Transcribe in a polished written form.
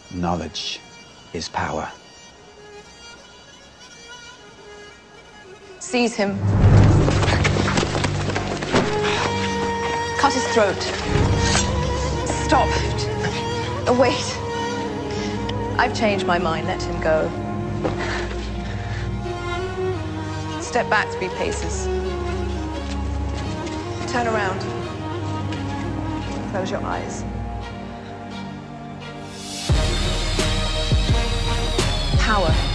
Knowledge is power. Seize him. Cut his throat. Stop. Wait. I've changed my mind. Let him go. Step back 3 paces. Turn around. Close your eyes. Power.